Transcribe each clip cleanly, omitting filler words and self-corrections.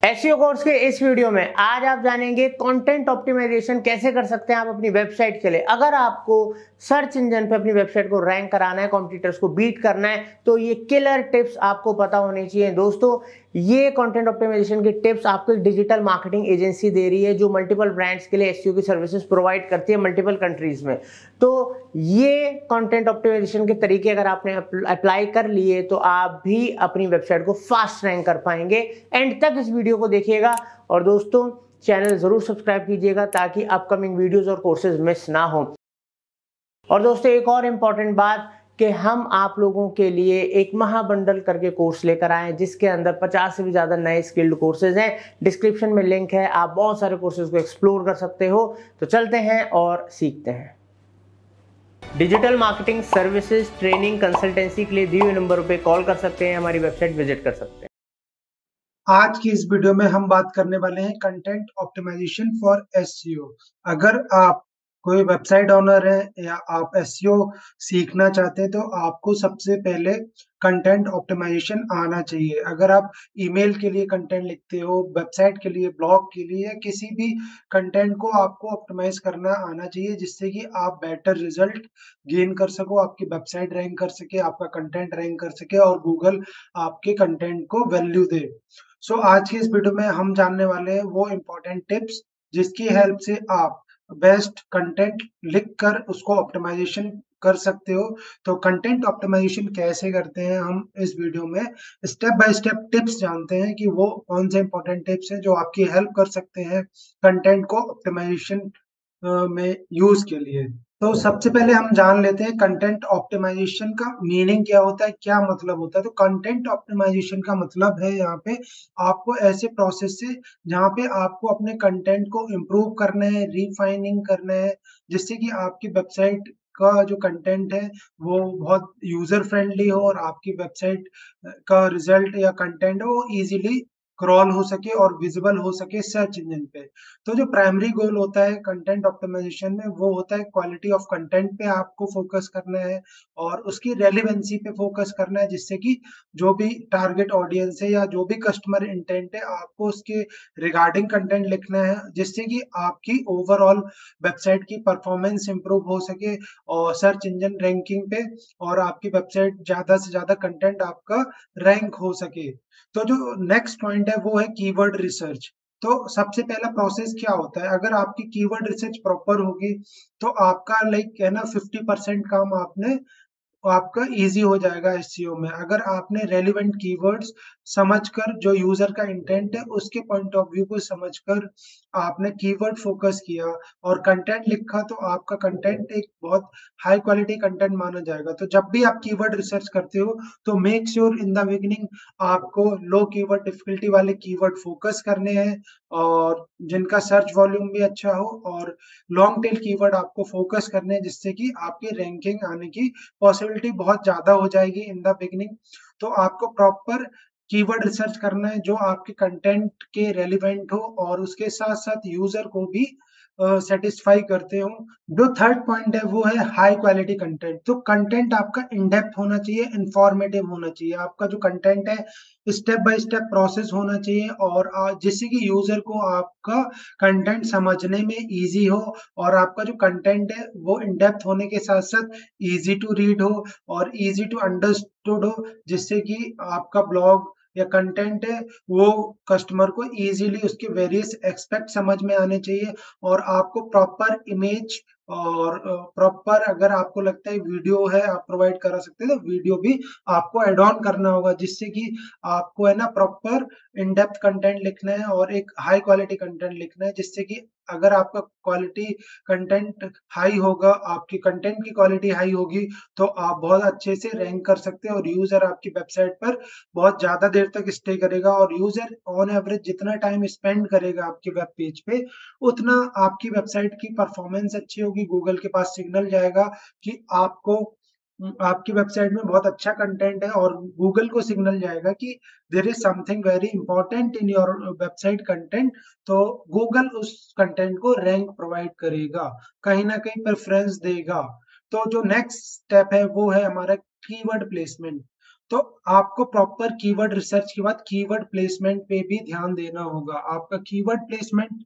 SEO course के इस video में आज आप जानेंगे कंटेंट ऑप्टिमाइजेशन कैसे कर सकते हैं आप अपनी वेबसाइट के लिए। अगर आपको सर्च इंजन पे अपनी वेबसाइट को रैंक कराना है, कॉम्पिटिटर्स को बीट करना है, तो ये किलर टिप्स आपको पता होनी चाहिए। दोस्तों, ये कंटेंट ऑप्टिमाइजेशन की टिप्स आपको एक डिजिटल मार्केटिंग एजेंसी दे रही है जो मल्टीपल ब्रांड्स के लिए एसईओ की सर्विसेज प्रोवाइड करती है मल्टीपल कंट्रीज में। तो ये कंटेंट ऑप्टिमाइजेशन के तरीके अगर आपने अप्लाई कर लिए तो आप भी अपनी वेबसाइट को फास्ट रैंक कर पाएंगे। एंड तक इस वीडियो को देखिएगा और दोस्तों चैनल जरूर सब्सक्राइब कीजिएगा ताकि अपकमिंग वीडियोस और कोर्सेज मिस ना हो। और दोस्तों, एक और इम्पॉर्टेंट बात कि हम आप लोगों के लिए एक महाबंडल करके कोर्स लेकर आए हैं जिसके अंदर 50 से भी ज्यादा नए स्किल्ड कोर्सेज हैं। डिस्क्रिप्शन में लिंक है, आप बहुत सारे कोर्सेज को एक्सप्लोर कर सकते हो। तो चलते हैं और सीखते हैं। Digital marketing services, training, consultancy के लिए दिए हुए नंबरों पे कॉल कर सकते हैं, हमारी वेबसाइट विजिट कर सकते हैं। आज की इस वीडियो में हम बात करने वाले हैं कंटेंट ऑप्टिमाइजेशन फॉर एसईओ। अगर आप कोई वेबसाइट ओनर है या आप एसईओ सीखना चाहते हैं तो आपको सबसे पहले कंटेंट ऑप्टिमाइजेशन आना चाहिए। अगर आप ईमेल के लिए कंटेंट लिखते हो, वेबसाइट के लिए, ब्लॉग के लिए या किसी भी कंटेंट को आपको ऑप्टिमाइज करना आना चाहिए जिससे कि आप बेटर रिजल्ट गेन कर सको, आपकी वेबसाइट रैंक कर सके, आपका कंटेंट रैंक कर सके और गूगल आपके कंटेंट को वैल्यू दे। आज की इस वीडियो में हम जानने वाले हैं वो इम्पोर्टेंट टिप्स जिसकी हेल्प से आप बेस्ट कंटेंट लिखकर उसको ऑप्टिमाइजेशन कर सकते हो। तो कंटेंट ऑप्टिमाइजेशन कैसे करते हैं हम इस वीडियो में स्टेप बाय स्टेप टिप्स जानते हैं कि वो कौन से इम्पोर्टेंट टिप्स हैं जो आपकी हेल्प कर सकते हैं कंटेंट को ऑप्टिमाइजेशन में यूज के लिए। तो सबसे पहले हम जान लेते हैं कंटेंट ऑप्टिमाइजेशन का मीनिंग क्या होता है, क्या मतलब होता है। तो कंटेंट ऑप्टिमाइजेशन का मतलब है यहाँ पे आपको ऐसे प्रोसेस से जहाँ पे आपको अपने कंटेंट को इम्प्रूव करना है, रिफाइनिंग करना है, जिससे कि आपकी वेबसाइट का जो कंटेंट है वो बहुत यूजर फ्रेंडली हो और आपकी वेबसाइट का रिजल्ट या कंटेंट है वो इजीली क्रॉल हो सके और विजिबल हो सके सर्च इंजन पे। तो जो प्राइमरी गोल होता है कंटेंट ऑप्टिमाइजेशन में वो होता है क्वालिटी ऑफ कंटेंट पे आपको फोकस करना है और उसकी रेलेवेंसी पे फोकस करना है, जिससे कि जो भी टारगेट ऑडियंस है या जो भी कस्टमर इंटेंट है आपको उसके रिगार्डिंग कंटेंट लिखना है जिससे कि आपकी ओवरऑल वेबसाइट की परफॉर्मेंस इंप्रूव हो सके और सर्च इंजन रैंकिंग पे और आपकी वेबसाइट ज्यादा से ज्यादा कंटेंट आपका रैंक हो सके। तो जो नेक्स्ट पॉइंट है वो है कीवर्ड रिसर्च। तो सबसे पहला प्रोसेस क्या होता है, अगर आपकी कीवर्ड रिसर्च प्रॉपर होगी तो आपका लाइक है ना 50% काम आपने आपका ईज़ी हो जाएगा एसईओ में। अगर आपने रेलेवेंट कीवर्ड्स समझकर जो यूज़र का इंटेंट है उसके पॉइंट ऑफ व्यू को समझकर आपने कीवर्ड फ़ोकस किया और कंटेंट लिखा तो आपका कंटेंट एक बहुत हाई क्वालिटी कंटेंट माना जाएगा। तो जब भी आप कीवर्ड रिसर्च करते हो तो make sure in the beginning आपको लो कीवर्ड डिफिकल्टी वाले कीवर्ड फ़ोकस करने हैं और जिनका सर्च वॉल्यूम भी अच्छा हो और लॉन्ग टेल कीवर्ड आपको फ़ोकस करने हैं जिससे कि आपकी रैंकिंग आने की पॉसिबिलिटी बहुत ज्यादा हो जाएगी इन द बिगिनिंग। तो आपको प्रॉपर कीवर्ड रिसर्च करना है जो आपके कंटेंट के रेलिवेंट हो और उसके साथ साथ यूजर को भी सेटिस्फाई करते हो। जो थर्ड पॉइंट है वो है हाई क्वालिटी कंटेंट। तो कंटेंट आपका इन डेप्थ होना चाहिए, इंफॉर्मेटिव होना चाहिए, आपका जो कंटेंट है स्टेप बाय स्टेप प्रोसेस होना चाहिए और जिससे कि यूजर को आपका कंटेंट समझने में इजी हो और आपका जो कंटेंट है वो इन डेप्थ होने के साथ साथ इजी टू रीड हो और इजी टू अंडरस्टूड हो, जिससे कि आपका ब्लॉग या कंटेंट है वो कस्टमर को इजीली उसके वेरियस एस्पेक्ट समझ में आने चाहिए और आपको प्रॉपर इमेज और प्रॉपर अगर आपको लगता है वीडियो है आप प्रोवाइड करा सकते हैं तो वीडियो भी आपको एड ऑन करना होगा, जिससे कि आपको है ना प्रॉपर इन डेप्थ कंटेंट लिखना है और एक हाई क्वालिटी कंटेंट लिखना है, जिससे कि अगर आपका क्वालिटी कंटेंट हाई होगा, आपकी कंटेंट की क्वालिटी हाई होगी तो आप बहुत अच्छे से रैंक कर सकते हैं और यूजर आपकी वेबसाइट पर बहुत ज्यादा देर तक स्टे करेगा और यूजर ऑन एवरेज जितना टाइम स्पेंड करेगा आपके वेब पेज पे उतना आपकी वेबसाइट की परफॉर्मेंस अच्छी होगी। गूगल के पास सिग्नल जाएगा कि आपको आपकी वेबसाइट में बहुत अच्छा कंटेंट है और गूगल को सिग्नल जाएगा कि there is something very important in your website content. तो गूगल उस कंटेंट को रैंक प्रोवाइड करेगा, कहीं ना कहीं प्रेफरेंस देगा। तो जो नेक्स्ट स्टेप है वो है हमारा कीवर्ड प्लेसमेंट। तो आपको प्रॉपर कीवर्ड रिसर्च के बाद कीवर्ड प्लेसमेंट पे भी ध्यान देना होगा। आपका कीवर्ड प्लेसमेंट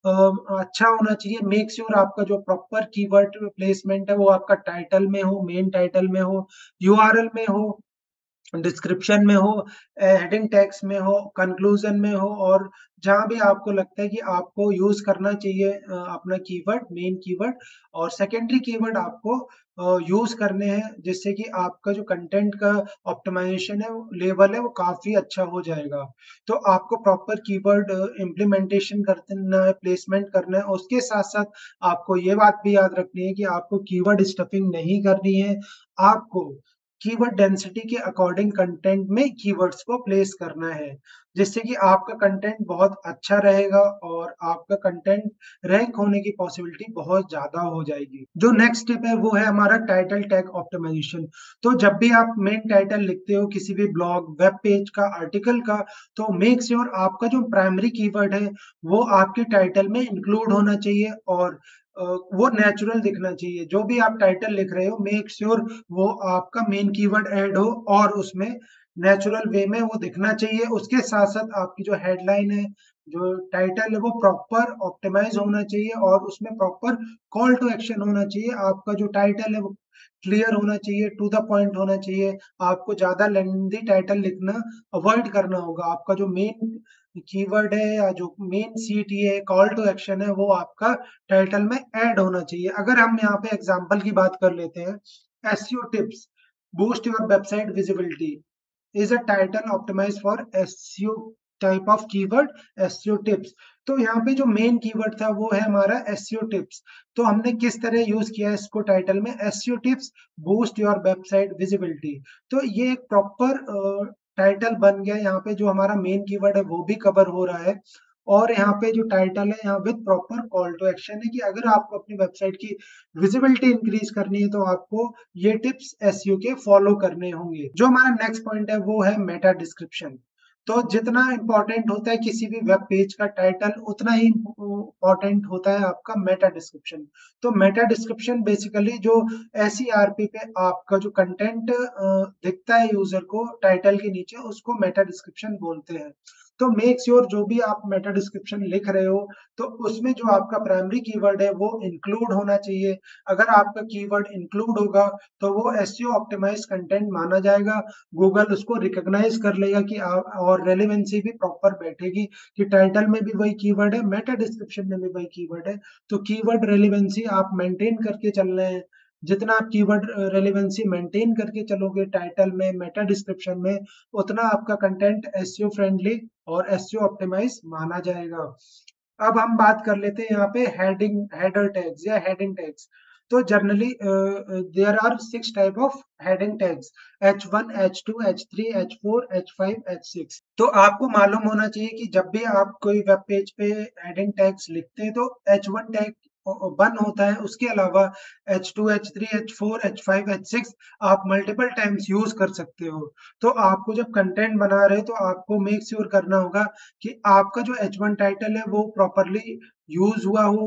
अच्छा होना चाहिए। मेक श्योर आपका जो प्रॉपर कीवर्ड प्लेसमेंट है वो आपका टाइटल में हो, मेन टाइटल में हो, यूआरएल में हो, डिस्क्रिप्शन में हो, हेडिंग टैग्स में हो, कंक्लूजन में हो और जहाँ भी आपको लगता है कि आपको यूज़ करना चाहिए अपना कीवर्ड, मेन कीवर्ड और सेकेंडरी कीवर्ड आपको यूज़ करने हैं, जिससे कि आपका जो कंटेंट का ऑप्टिमाइज़ेशन है, वो लेवल है, वो काफ़ी अच्छा हो जाएगा। तो आपको प्रॉपर कीवर्ड इम्प्लीमेंटेशन करना है, प्लेसमेंट करना है और उसके साथ-साथ आपको ये बात भी याद रखनी है कि आपको कीवर्ड स्टफिंग नहीं करनी है। आपको कीवर्ड डेंसिटी के अकॉर्डिंग कंटेंट में कीवर्ड्स को प्लेस करना है, जिससे कि आपका कंटेंट बहुत अच्छा रहेगा और आपका कंटेंट रैंक होने की पॉसिबिलिटी बहुत ज़्यादा हो जाएगी। जो नेक्स्ट स्टेप है वो है हमारा टाइटल टैग ऑप्टिमाइजेशन। तो जब भी आप मेन टाइटल लिखते हो किसी भी ब्लॉग, वेब पेज का, आर्टिकल का, तो मेक श्योर आपका जो प्राइमरी कीवर्ड है वो आपके टाइटल में इंक्लूड होना चाहिए और वो नेचुरल दिखना चाहिए। जो भी आप टाइटल लिख रहे हो मेक श्योर वो आपका मेन कीवर्ड ऐड हो और उसमें नेचुरल वे में वो दिखना चाहिए। उसके साथ-साथ आपकी जो हेडलाइन है, जो टाइटल है वो प्रॉपर ऑप्टिमाइज़ होना चाहिए और उसमें प्रॉपर कॉल टू एक्शन होना चाहिए। आपका जो टाइटल है वो क्लियर होना चाहिए, टू द पॉइंट होना चाहिए। आपको ज़्यादा लेंथी टाइटल लिखना अवॉइड करना होगा। आपका जो मेन कीवर्ड है या जो मेन सीटी है, कॉल टू एक्शन है, वो आपका टाइटल में ऐड होना चाहिए। अगर हम यहाँ पे एग्जांपल की बात कर लेते हैं, SEO tips, boost your website visibility is a title optimised for SEO type of keyword SEO tips. तो यहाँ पे जो मेन कीवर्ड था वो है हमारा एसईओ टिप्स। तो हमने किस तरह यूज़ किया है इसको टाइटल में SEO tips boost your website visibility. तो ये एक प्रॉपर टाइटल बन गया। यहाँ पे जो हमारा मेन कीवर्ड है वो भी कवर हो रहा है और यहाँ पे जो टाइटल है यहाँ with proper call to action है कि अगर आपको अपनी वेबसाइट की विजिबिलिटी इंक्रीज करनी है तो आपको ये टिप्स एसईओ के फॉलो करने होंगे। जो हमारा नेक्स्ट पॉइंट है वो है मेटा डिस्क्रिप्शन। तो जितना इंपॉर्टेंट होता है किसी भी वेब पेज का टाइटल उतना ही इंपॉर्टेंट होता है आपका मेटा डिस्क्रिप्शन। तो मेटा डिस्क्रिप्शन बेसिकली जो एसईआरपी पे आपका जो कंटेंट दिखता है यूजर को टाइटल के नीचे उसको मेटा डिस्क्रिप्शन बोलते हैं। तो मेक श्योर जो भी आप मेटा डिस्क्रिप्शन लिख रहे हो तो उसमें जो आपका प्राइमरी कीवर्ड है वो इंक्लूड होना चाहिए। अगर आपका कीवर्ड इंक्लूड होगा तो वो एसईओ ऑप्टिमाइज्ड कंटेंट माना जाएगा। गूगल उसको रिकॉग्नाइज कर लेगा कि आप और रेलेवेंसी भी प्रॉपर बैठेगी कि टाइटल में भी वही कीवर्ड है, मेटा डिस्क्रिप्शन में भी वही कीवर्ड है। तो कीवर्ड रेलेवेंसी आप मेंटेन करके चल रहे हैं। जितना आप कीवर्ड रेलेवेंसी मेंटेन करके चलोगे टाइटल में, मेटा डिस्क्रिप्शन में, उतना आपका कंटेंट एसईओ फ्रेंडली और एसईओ ऑप्टिमाइज माना जाएगा। अब हम बात कर लेते हैं यहाँ पे हेडर टैग्स या हेडिंग टैग्स। तो generally there are 6 type of heading tags H1, H2, H3, H4, H5, H6। तो आपको मालूम होना चाहिए कि जब भी आप कोई वेब पेज पे हेडिंग टैग्स लिखते हैं तो H1 टैग 1 होता है। उसके अलावा H2, H3, H4, H5, H6 आप मल्टीपल टाइम्स यूज कर सकते हो। तो आपको जब कंटेंट बना रहे हो तो आपको मेक श्योर करना होगा कि आपका जो H1 टाइटल है वो प्रॉपर्ली यूज हुआ हो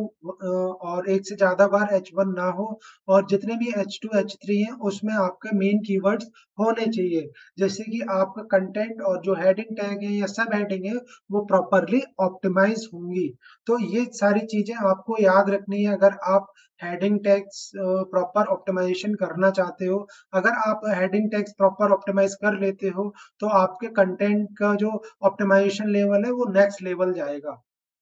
और एक से ज्यादा बार H1 ना हो और जितने भी H2, H3 हैं उसमें आपके मेन कीवर्ड्स होने चाहिए। जैसे कि आपका कंटेंट और जो हेडिंग टैग है या सब हेडिंग है वो प्रॉपर्ली ऑप्टिमाइज होंगी। तो ये सारी चीजें आपको याद रखनी है अगर आप हेडिंग टैग्स प्रॉपर ऑप्टिमाइजेशन करना चाहते हो। अगर आप हेडिंग टैग्स प्रॉपर ऑप्टिमाइज कर लेते हो तो आपके कंटेंट का जो ऑप्टिमाइजेशन लेवल है वो नेक्स्ट लेवल जाएगा।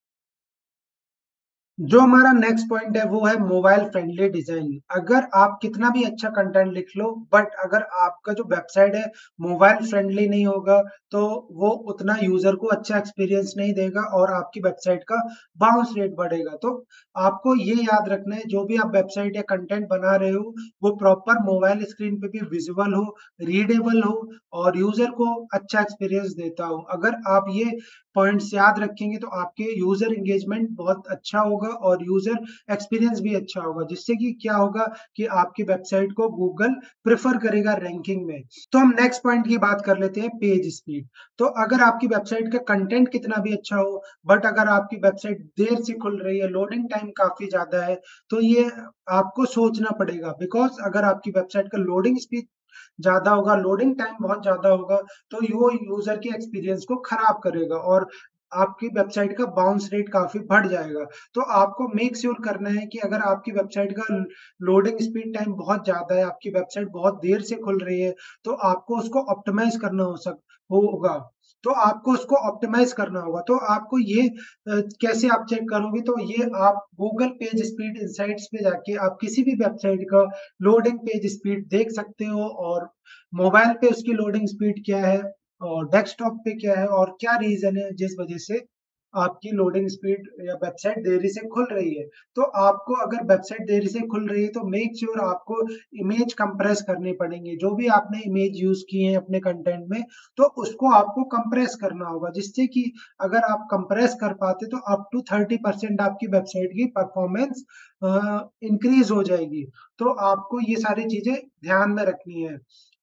जो हमारा नेक्स्ट पॉइंट है वो है मोबाइल फ्रेंडली डिजाइन। अगर आप कितना भी अच्छा कंटेंट लिख लो बट अगर आपका जो वेबसाइट है मोबाइल फ्रेंडली नहीं होगा तो वो उतना यूजर को अच्छा एक्सपीरियंस नहीं देगा और आपकी वेबसाइट का बाउंस रेट बढ़ेगा। तो आपको ये याद रखना है जो भी आप वेबसाइट या कंटेंट बना रहे हो वो प्रॉपर मोबाइल स्क्रीन पे भी विजिबल हो, रीडेबल हो और यूजर को अच्छा एक्सपीरियंस देता हो। अगर आप ये पॉइंट्स याद रखेंगे तो आपके यूजर एंगेजमेंट बहुत अच्छा होगा और यूजर एक्सपीरियंस भी अच्छा होगा, जिससे कि क्या होगा कि आपकी वेबसाइट को गूगल प्रेफर करेगा रैंकिंग में। तो हम नेक्स्ट पॉइंट की बात कर लेते हैं पेज स्पीड। तो अगर आपकी वेबसाइट का कंटेंट कितना भी अच्छा हो बट अगर आपकी वेबसाइट देर से खुल रही है, लोडिंग टाइम काफी ज्यादा है, तो ये आपको सोचना पड़ेगा बिकॉज अगर आपकी वेबसाइट का लोडिंग स्पीड ज़्यादा होगा, लोडिंग टाइम बहुत ज़्यादा होगा, तो वो यूज़र के एक्सपीरियंस को खराब करेगा और आपकी वेबसाइट का बाउंस रेट काफ़ी बढ़ जाएगा। तो आपको मेक श्योर करना है कि अगर आपकी वेबसाइट का लोडिंग स्पीड टाइम बहुत ज़्यादा है, आपकी वेबसाइट बहुत देर से खुल रही है, तो आपको उसको ऑप्टिमाइज़ करना होगा। तो आपको उसको ऑप्टिमाइज़ करना होगा। तो आपको ये कैसे आप चेक करोगे? तो ये आप गूगल पेज स्पीड इनसाइट्स पे जाके आप किसी भी वेबसाइट का लोडिंग पेज स्पीड देख सकते हो और मोबाइल पे उसकी लोडिंग स्पीड क्या है और डेस्कटॉप पे क्या है और क्या रीज़न है जिस वज़ह से आपकी लोडिंग स्पीड या वेबसाइट देरी से खुल रही है। तो आपको अगर वेबसाइट देरी से खुल रही है तो मेक श्योर आपको इमेज कंप्रेस करनी पड़ेंगी। जो भी आपने इमेज यूज़ की है अपने कंटेंट में, तो उसको आपको कंप्रेस करना होगा जिससे कि अगर आप कंप्रेस कर पाते तो अप टू 30% आपकी वेबसाइट की परफॉर्मेंस इंक्रीज़ हो जाएगी। तो आपको ये सारी चीज़ें ध्यान में रखनी है।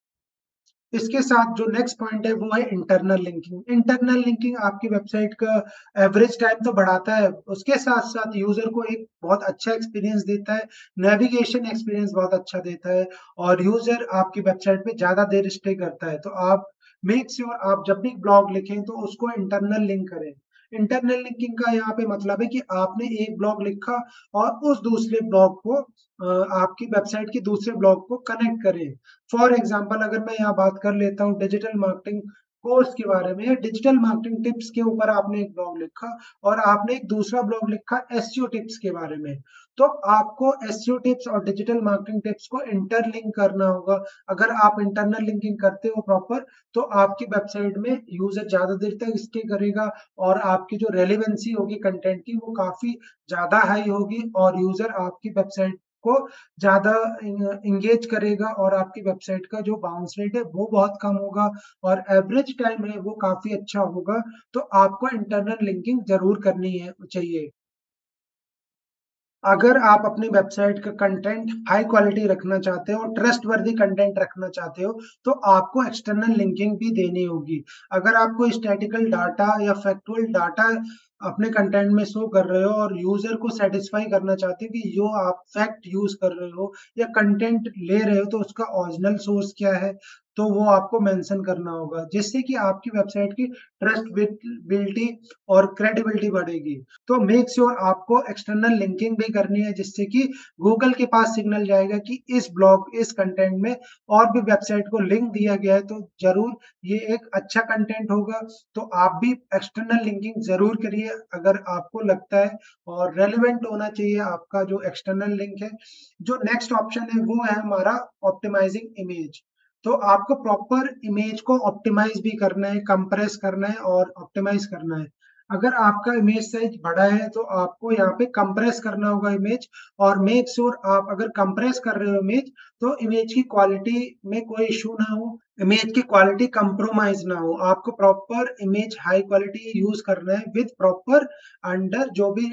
इसके साथ जो नेक्स्ट पॉइंट है वो है इंटरनल लिंकिंग। इंटरनल लिंकिंग आपकी वेबसाइट का एवरेज टाइम तो बढ़ाता है, उसके साथ-साथ यूज़र को एक बहुत अच्छा एक्सपीरियंस देता है, नेविगेशन एक्सपीरियंस बहुत अच्छा देता है और यूज़र आपकी वेबसाइट पे ज़्यादा देर स्टे करता है। तो आप मेक श्योर आप जब भी ब्लॉग लिखें तो उसको इंटरनल लिंक करें। इंटरनल लिंकिंग का यहाँ पे मतलब है कि आपने एक ब्लॉग लिखा और उस दूसरे ब्लॉग को आपकी वेबसाइट के दूसरे ब्लॉग को कनेक्ट करें। फॉर एग्ज़ाम्पल अगर मैं यहाँ बात कर लेता हूँ डिजिटल मार्केटिंग कोर्स के बारे में या डिजिटल मार्केटिंग टिप्स के ऊपर आपने एक ब्लॉग लिखा और आपने एक दूसरा ब्लॉग लिखा एसईओ टिप्स के बारे में। तो आपको एसईओ टिप्स और डिजिटल मार्केटिंग टिप्स को इंटरलिंक करना होगा। अगर आप इंटरनल लिंकिंग करते हो प्रॉपर तो आपकी वेबसाइट में यूज़र ज़्यादा देर तक स्टे करेगा और आपकी जो रेलेवेंसी होगी कंटेंट की वो काफ़ी ज़्यादा हाई होगी और यूज़र आपकी वेबसाइट को ज़्यादा एंगेज करेगा और आपकी वेबसाइट का जो बाउंस रेट है वो बहुत कम होगा और एवरेज टाइम है वो काफ़ी अच्छा होगा। तो आपको इंटरनल लिंकिंग ज़रूर करनी है चाहिए। अगर आप अपनी वेबसाइट का कंटेंट हाई क्वालिटी रखना चाहते हो, ट्रस्टवर्दी कंटेंट रखना चाहते हो, तो आपको एक्सटर्नल लिंकिंग भी देनी होगी। अगर आपको स्टैटिकल डाटा या फैक्चुअल डाटा अपने कंटेंट में शो कर रहे हो और यूज़र को सैटिस्फाई करना चाहते हो कि जो आप फैक्ट यूज़ कर रहे हो या कंटेंट ले रहे हो, तो उसका ओरिजिनल सोर्स क्या है, तो वो आपको मेंशन करना होगा, जिससे कि आपकी वेबसाइट की ट्रस्टबिलिटी और क्रेडिबिलिटी बढ़ेगी। तो मेक श्योर आपको एक्सटर्नल लिंकिंग भी करनी है जिससे कि गूगल के पास सिग्नल जाएगा कि इस ब्लॉग, इस कंटेंट में और भी वेबसाइट को लिंक दिया गया है तो ज़रूर ये एक अच्छा कंटेंट होगा। तो आप भी एक्सटर्नल लिंकिंग ज़रूर करिए अगर आपको लगता है और रेलेवेंट होना चाहिए आपका जो एक्सटर्नल लिंक है। जो नेक्स्ट ऑप्शन है वो है हमारा ऑप्टिमाइजिंग इमेज। तो आपको प्रॉपर इमेज को ऑप्टिमाइज़ भी करना है, कंप्रेस करना है और ऑप्टिमाइज़ करना है। अगर आपका इमेज साइज़ बड़ा है तो आपको यहाँ पे कंप्रेस करना होगा इमेज और मेक श्योर आप अगर कंप्रेस कर रहे हो इमेज तो इमेज की क्वालिटी में कोई इश्यू ना हो, इमेज की क्वालिटी कंप्रोमाइज़ ना हो। आपको proper image high quality use करना है विथ प्रॉपर अंडर जो भी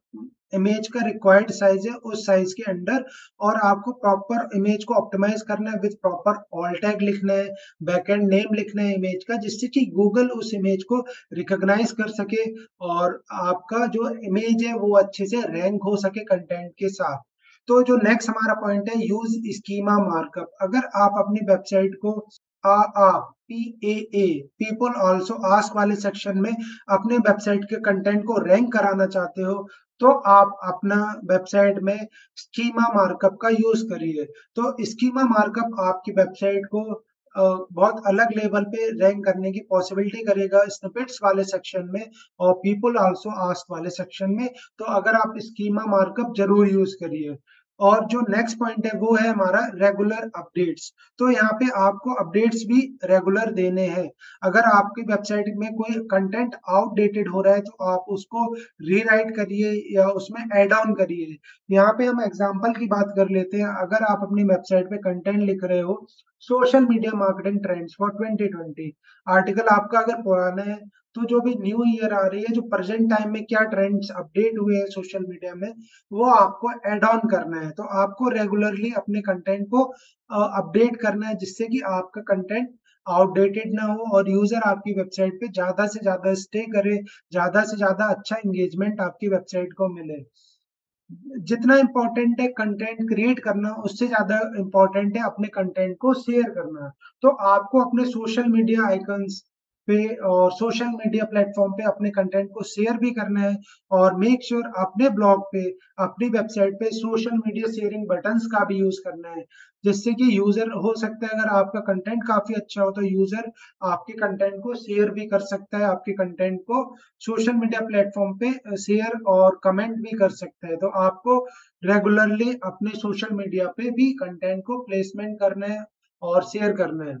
इमेज का रिक्वायर्ड साइज़ है उस साइज़ के अंडर और आपको प्रॉपर इमेज को ऑप्टिमाइज़ करना है विथ प्रॉपर ऑल्ट टैग लिखना है, बैकएंड नेम लिखना है इमेज का जिससे कि गूगल उस इमेज को रिकॉग्नाइज़ कर सके और आपका जो इमेज है वो अच्छे से रैंक हो सके कंटेंट के साथ। तो जो नेक्स्ट हमारा पॉइंट है यूज़ स्कीमा मार्कअप। अगर आप अपनी वेबसाइट को आ आ पीएए पीपल आल्सो आस्क वाले सेक्शन में अपने वेबसाइट के कंटेंट को रैंक कराना चाहते हो, तो आप अपना वेबसाइट में स्कीमा मार्कअप का यूज़ करिए। तो स्कीमा मार्कअप आपकी वेबसाइट को बहुत अलग लेवल पे रैंक करने की पॉसिबिलिटी करेगा स्निपेट्स वाले सेक्शन में और पीपल आल्सो आस्क वाले सेक्शन में। तो अगर आप स्कीमा मार्कअप ज़रूर यूज़ करिए। और जो नेक्स्ट पॉइंट है वो है हमारा रेगुलर अपडेट्स। तो यहाँ पे आपको अपडेट्स भी रेगुलर देने हैं। अगर आपकी वेबसाइट में कोई कंटेंट आउटडेटेड हो रहा है तो आप उसको रीराइट करिए या उसमें ऐड ऑन करिए। यहाँ पे हम एग्ज़ाम्पल की बात कर लेते हैं। अगर आप अपनी वेबसाइट पे कंटेंट लिख रहे हो social media marketing trends for 2020 article आपका अगर पुराना है तो जो भी न्यू ईयर आ रही है, जो प्रेजेंट टाइम में क्या ट्रेंड्स अपडेट हुए हैं सोशल मीडिया में, वो आपको ऐड ऑन करना है। तो आपको रेगुलरली अपने कंटेंट को अपडेट करना है जिससे कि आपका कंटेंट आउटडेटेड ना हो और यूज़र आपकी वेबसाइट पे ज़्यादा से ज़्यादा स्टे करे, ज़्यादा से ज़्यादा अच्छा एंगेजमेंट आपकी वेबसाइट को मिले। जितना इम्पोर्टेंट है कंटेंट क्रिएट करना, उससे ज़्यादा इम्पोर्टेंट है अपने कंटेंट को शेयर करना। तो आपको अपने सोशल मीडिया आइकन्स पे और सोशल मीडिया प्लेटफ़ॉर्म पे अपने कंटेंट को शेयर भी करना है और मेक श्योर अपने ब्लॉग पे, अपनी वेबसाइट पे सोशल मीडिया शेयरिंग बटन्स का भी यूज़ करना है। जिससे कि यूज़र हो सकता है अगर आपका कंटेंट काफ़ी अच्छा हो तो यूज़र आपके कंटेंट को शेयर भी कर सकता है, आपके कंटेंट को सोशल मीडिया प्लेटफ़ॉर्म पे शेयर और कमेंट भी कर सकता है। तो आपको रेगुलरली अपने सोशल मीडिया पे भी कंटेंट को प्लेसमेंट करना है और शेयर करना है।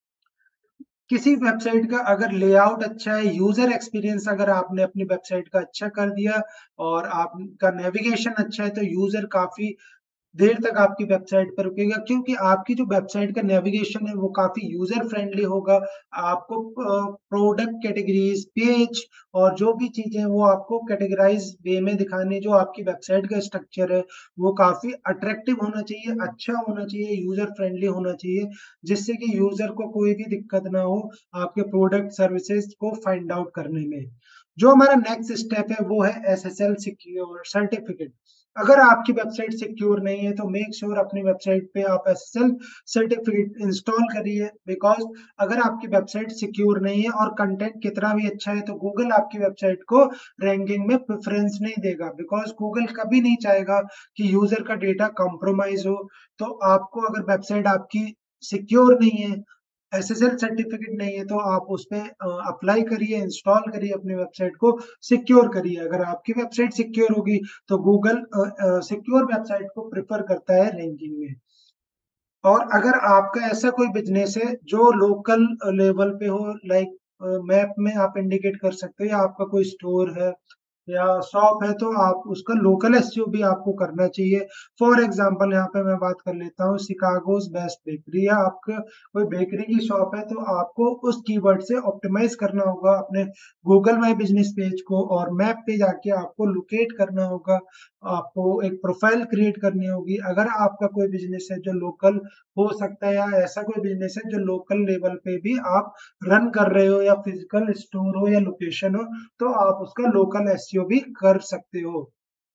किसी वेबसाइट का अगर लेआउट अच्छा है, यूज़र एक्सपीरियंस अगर आपने अपनी वेबसाइट का अच्छा कर दिया और आपका नेविगेशन अच्छा है, तो यूज़र काफ़ी देर तक आपकी वेबसाइट पर रुकेगा क्योंकि आपकी जो वेबसाइट का नेविगेशन है वो काफ़ी यूज़र फ्रेंडली होगा। आपको प्रोडक्ट कैटेगरीज़, पेज और जो भी चीज़ें हैं वो आपको कैटेगराइज़ वे में दिखाने जो आपकी वेबसाइट का स्ट्रक्चर है, वो काफ़ी अट्रैक्टिव होना चाहिए, अच्छा होना चाहिए, यूज़र फ्रेंडली होना चाहिए, जिससे कि यूज़र को कोई भी दिक्कत ना हो आपके प्रोडक्ट सर्विसेज़ को फाइंड आउट करने में। जो हमारा नेक्स्ट स्टेप है वो है एसएसएल सिक्योर सर्टिफिकेट। अगर आपकी वेबसाइट सिक्योर नहीं है तो मेक श्योर अपनी वेबसाइट पे आप एसएसएल सर्टिफिकेट इंस्टॉल करिए बिकॉज़ अगर आपकी वेबसाइट सिक्योर नहीं है और कंटेंट कितना भी अच्छा है तो गूगल आपकी वेबसाइट को रैंकिंग में प्रेफ़रेंस नहीं देगा बिकॉज़ गूगल कभी नहीं चाहेगा कि यूज़र का डेटा कॉम्प्रोमाइज़ हो। तो आपको अगर वेबसाइट आपकी सिक्योर नहीं है, एसएसएल सर्टिफिकेट नहीं है तो आप उसपे अप्लाई करिए, इंस्टॉल करिए अपनी वेबसाइट को सिक्योर करिए। अगर आपकी वेबसाइट सिक्योर होगी तो गूगल सिक्योर वेबसाइट को प्रेफ़र करता है रैंकिंग में। और अगर आपका ऐसा कोई बिज़नेस है जो लोकल लेवल पे हो लाइक मैप में आप इंडिकेट कर सकते हो या आपका कोई स्टोर है या शॉप है तो आप उसका लोकल एसईओ भी आपको करना चाहिए। फॉर एग्ज़ाम्पल यहाँ पे मैं बात कर लेता हूँ शिकागोज़ बेस्ट बेकरी या आपका कोई बेकरी की शॉप है तो आपको उस कीवर्ड से ऑप्टिमाइज़ करना होगा अपने गूगल माय बिज़नेस पेज को और मैप पे जाके आपको लोकेट करना होगा। आपको एक प्रोफ़ाइल क्रिएट करनी होगी। अगर आपका कोई बिज़नेस है जो लोकल हो सकता है या ऐसा कोई बिज़नेस है जो लोकल लेवल पे भी आप रन कर रहे हो या फिज़िकल स्टोर हो या लोकेशन हो, तो आप उसका लोकल एसईओ भी कर सकते हो।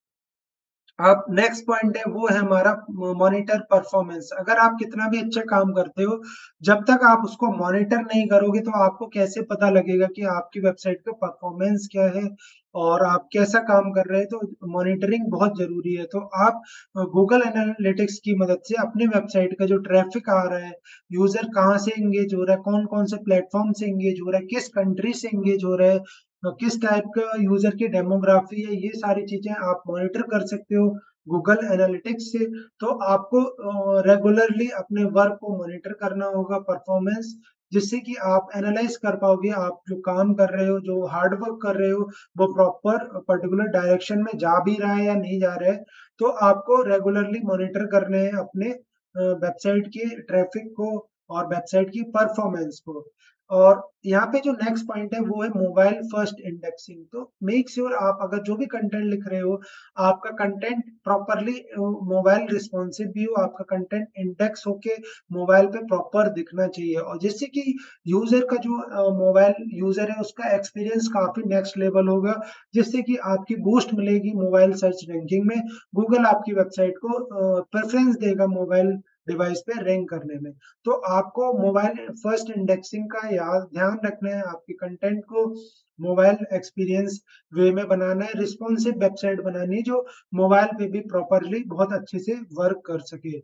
अब नेक्स्ट पॉइंट है वो है हमारा मॉनिटर परफॉर्मेंस। अगर आप कितना भी अच्छा काम करते हो, जब तक आप उसको मॉनिटर नहीं करोगे तो आपको कैसे पता लगेगा कि आपकी वेबसाइट का परफॉर्मेंस क्या है और आप कैसा काम कर रहे हैं, तो मॉनिटरिंग बहुत ज़रूरी है। तो आप गूगल एनालिटिक्स की मदद से अपनी वेबसाइट का जो ट्रैफ़िक आ रहा है, यूज़र कहाँ से एंगेज हो रहा है, कौन-कौन से प्लेटफ़ॉर्म से एंगेज हो रहा है, किस कंट्री से एंगेज हो रहा है, किस टाइप का यूज़र की डेमोग्राफ़ी है, ये सारी चीज़ें आप मॉनिटर कर सकते हो गूगल एनालिटिक्स से। तो आपको रेगुलरली अपने वर्क को मॉनिटर करना होगा परफ़ॉर्मेंस, जिससे कि आप एनालाइज़ कर पाओगे आप जो काम कर रहे हो, जो हार्ड वर्क कर रहे हो, वो प्रॉपर पर्टिकुलर डायरेक्शन में जा भी रहा है या नहीं जा रहा है। तो आपको रेगुलरली मॉनिटर करने हैं अपने वेबसाइट के ट्रैफ़िक को और वेबसाइट की परफ़ॉर्मेंस को। और यहाँ पे जो नेक्स्ट पॉइंट है वो है मोबाइल फर्स्ट इंडेक्सिंग। तो मेक श्योर आप अगर जो भी कंटेंट लिख रहे हो, आपका कंटेंट प्रॉपरली मोबाइल रिस्पॉन्सिव भी हो, आपका कंटेंट इंडेक्स होके मोबाइल पे प्रॉपर दिखना चाहिए और जिससे कि यूज़र का जो मोबाइल यूज़र है उसका एक्सपीरियंस काफ़ी नेक्स्ट लेवल होगा, जिससे कि आपकी बूस्ट मिलेगी मोबाइल सर्च रैंकिंग में। गूगल आपकी वेबसाइट को प्रेफ़रेंस देगा मोबाइल डिवाइस पे रैंक करने में। तो आपको मोबाइल फर्स्ट इंडेक्सिंग का याद ध्यान रखना है, आपके कंटेंट को मोबाइल एक्सपीरियंस वे में बनाना है, रिस्पॉन्सिव वेबसाइट बनानी है जो मोबाइल पे भी प्रॉपरली बहुत अच्छे से वर्क कर सके।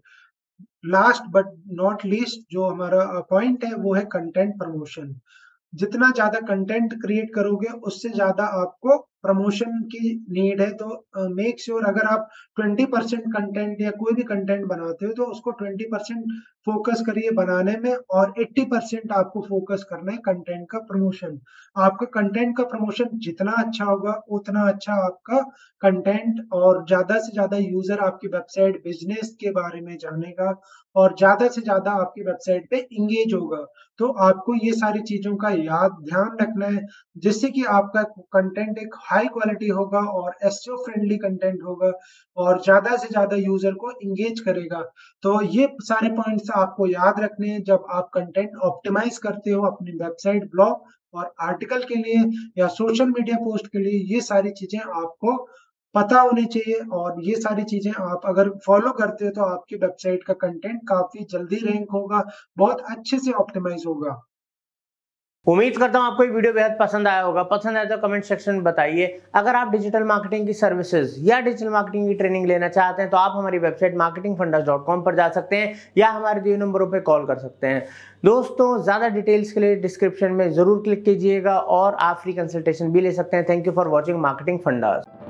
लास्ट बट नॉट लीस्ट जो हमारा पॉइंट है वो है कंटेंट प्रमोशन। जितना ज़्यादा कंटेंट क्रिएट करोगे, उससे ज़्यादा आपको प्रमोशन की नीड है। तो मेक श्योर अगर आप 20% कंटेंट या कोई भी कंटेंट बनाते हो, तो उसको 20% फ़ोकस करिए बनाने में और 80% आपको फ़ोकस करना है कंटेंट का प्रमोशन। आपका कंटेंट का प्रमोशन जितना अच्छा होगा, उतना अच्छा आपका कंटेंट और ज़्यादा से ज़्यादा यूज़र आपकी वेबसाइट, बिज़नेस के बारे में जानेगा और ज़्यादा से ज़्यादा आपकी वेबसाइट पे एंगेज होगा। तो आपको ये सारी चीज़ों का ध्यान रखना है, जिससे कि आपका कंटेंट एक हाई क्वालिटी होगा और एसईओ फ्रेंडली कंटेंट होगा और ज़्यादा से ज़्यादा यूज़र को एंगेज करेगा। तो ये सारे पॉइंट्स आपको याद रखने हैं जब आप कंटेंट ऑप्टिमाइज़ करते हो अपनी वेबसाइट, ब्लॉग और आर्टिकल के लिए या सोशल मीडिया पोस्ट के लिए, ये सारी चीज़ें आपको पता होनी चाहिए, और ये सारी चीजें आप अगर फॉलो करते हो तो आपकी वेबसाइट का कंटेंट काफी जल्दी रैंक होगा, बहुत अच्छे से ऑप्टिमाइज होगा। उम्मीद करता हूं आपको ये वीडियो बेहद पसंद आया होगा। पसंद आया तो कमेंट सेक्शन में बताइए। अगर आप डिजिटल मार्केटिंग की सर्विसेज या डिजिटल मार्केटिंग की ट्रेनिंग लेना चाहते हैं तो आप हमारी वेबसाइट marketingfundas.com पर जा सकते हैं या हमारे दिए नंबरों पर कॉल कर सकते हैं। दोस्तों, ज्यादा डिटेल्स के लिए डिस्क्रिप्शन में जरूर क्लिक कीजिएगा और आप फ्री कंसल्टेशन भी ले सकते हैं। Thank you for watching Marketing fundas.